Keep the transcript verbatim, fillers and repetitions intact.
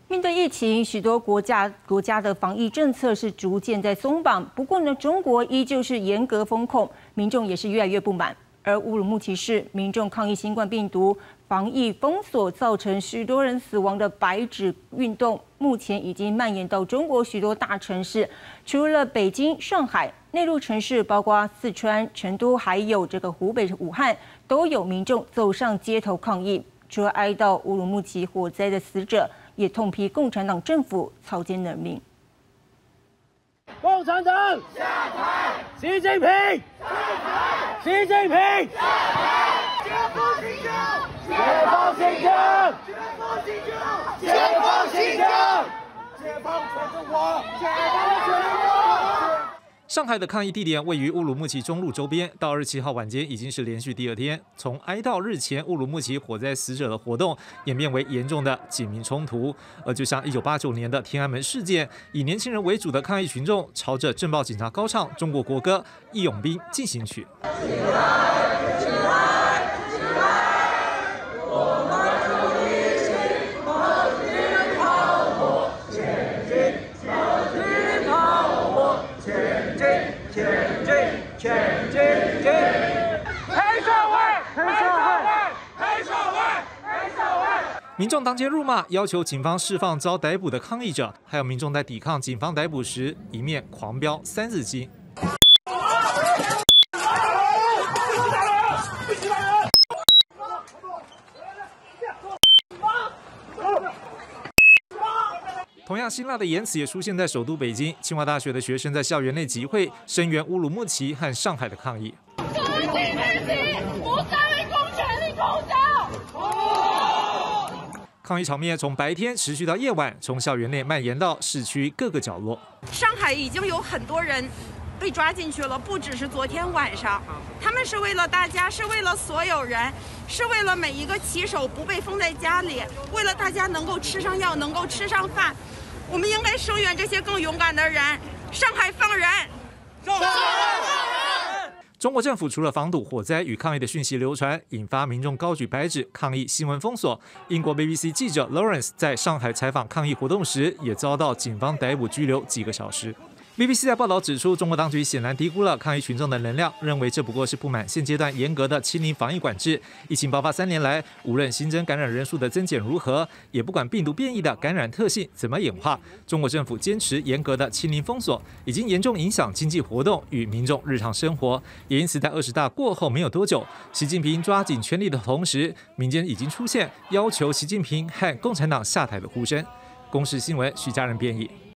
面对疫情，许多国家国家的防疫政策是逐渐在松绑。不过呢，中国依旧是严格封控，民众也是越来越不满。而乌鲁木齐市民众抗议新冠病毒防疫封锁造成许多人死亡的白纸运动，目前已经蔓延到中国许多大城市，除了北京、上海，内陆城市包括四川、成都，还有这个湖北武汉，都有民众走上街头抗议。除了哀悼乌鲁木齐火灾的死者，也痛批共产党政府草菅人命。 共产党下台！习近平下台！习近平下台！解放新疆！解放新疆！解放新疆！解放全中国！解放全中国！ 上海的抗议地点位于乌鲁木齐中路周边，到二十七号晚间已经是连续第二天，从哀悼日前乌鲁木齐火灾死者的活动，演变为严重的警民冲突。而就像一九八九年的天安门事件，以年轻人为主的抗议群众朝着镇暴警察高唱中国国歌《义勇兵进行曲》。起来，起来，起来！我们出一起，和平炮火前进，和平炮火前进。前进，前进，前！黑社会，黑社会，黑社会，黑社会！民众当街辱骂，要求警方释放遭逮捕的抗议者，还有民众在抵抗警方逮捕时，一面狂飙三字经。同样辛辣的言辞也出现在首都北京，清华大学的学生在校园内集会，声援乌鲁木齐和上海的抗议。 革命日期，不再为公权力控制。 抗议场面从白天持续到夜晚，从校园内蔓延到市区各个角落。 上海已经有很多人被抓进去了，不只是昨天晚上，他们是为了大家，是为了所有人，是为了每一个骑手不被封在家里，为了大家能够吃上药，能够吃上饭。我们应该声援这些更勇敢的人。上海放人！上海放人！ 中国政府除了防堵火灾与抗议的讯息流传，引发民众高举白纸抗议新闻封锁。英国 B B C 记者 Lawrence 在上海采访抗议活动时，也遭到警方逮捕拘留几个小时。B B C 在报道指出，中国当局显然低估了抗议群众的能量，认为这不过是不满现阶段严格的清零防疫管制。疫情爆发三年来，无论新增感染人数的增减如何，也不管病毒变异的感染特性怎么演化，中国政府坚持严格的清零封锁，已经严重影响经济活动与民众日常生活。也因此，在二十大过后没有多久，习近平抓紧权力的同时，民间已经出现要求习近平和共产党下台的呼声。公视新闻徐家人编译。